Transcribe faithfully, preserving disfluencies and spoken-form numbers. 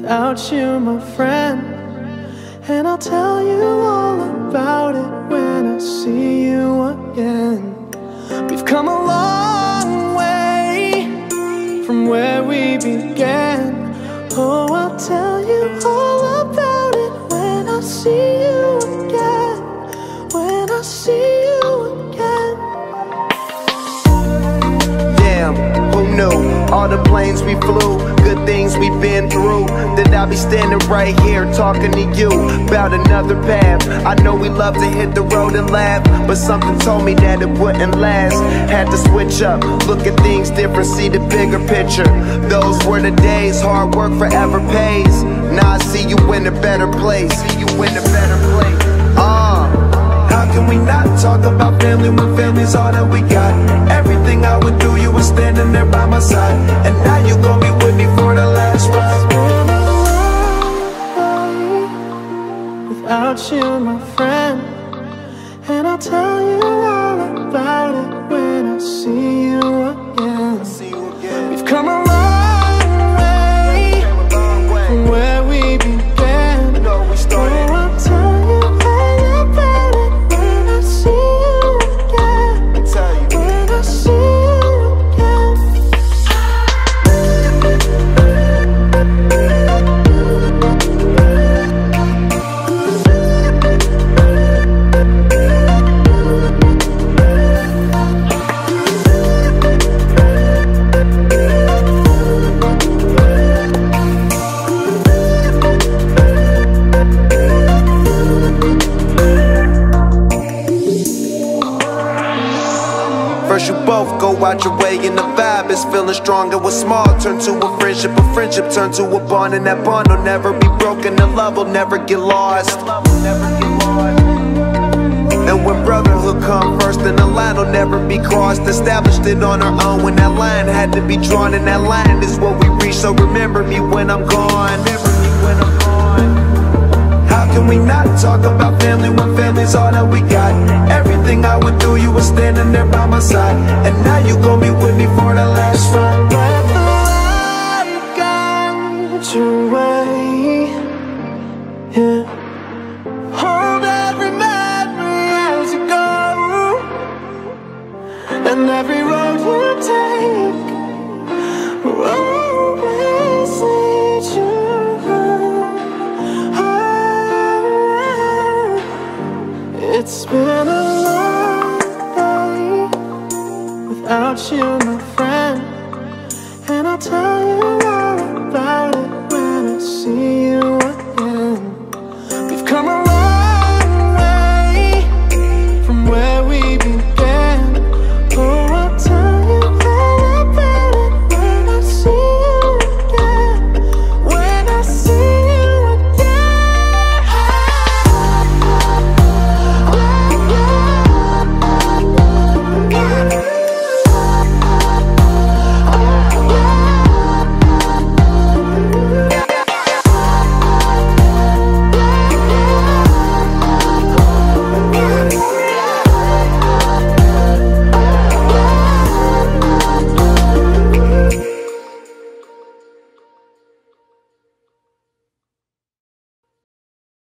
without you, my friend. And I'll tell you all about it when I see you again. We've come a long way from where we began. Oh, I'll tell you all about it when I see you again. When I see you again. Damn, who knew? All the planes we flew, good things we've been through, that I'll be standing right here talking to you about another path. I know we love to hit the road and laugh, but something told me that it wouldn't last. Had to switch up, look at things different, see the bigger picture. Those were the days, hard work forever pays. Now I see you in a better place. See you in a better place. Ah. Uh. How can we not talk about family when family's all that we got? Everything I would do, you were standing there by my side, and now you gon' be with me for the last ride. Without you, my friend, and I'll tell you all about it when I see you again. We've come a long way from where we began. Oh, I'll tell you first you both go out your way and the vibe is feeling strong. And what's small turn to a friendship, a friendship turn to a bond, and that bond will never be broken, the love will never get lost. And when brotherhood come first, then the line will never be crossed. Established it on our own when that line had to be drawn, and that line is what we reach. So remember me when I'm gone. Remember me when I'm gone. How can we not talk about family when family's all that we got? Everything I would do, you were standing there by my side, and now you gon' be with me for the last ride. Let the light guide your way, yeah.